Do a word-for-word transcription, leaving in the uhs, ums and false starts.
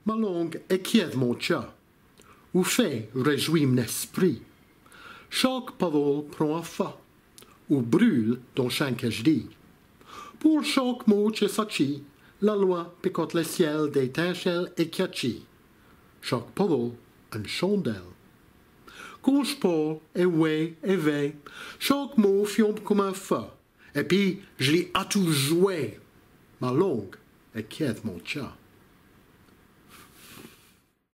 Ma langue est quiète mon chat, ou fait réjouit mon esprit. Chaque parole prend un fa, ou brûle dans chaque que je dis. Pour chaque mot que sachi, la loi picote le ciel d'étincelles et catchy. Chaque parole, une chandelle. Quand je parle, et ouais, et ve, chaque mot fiompe comme un feu, et puis je l'ai à tout joué. Ma langue est quiète mon chat.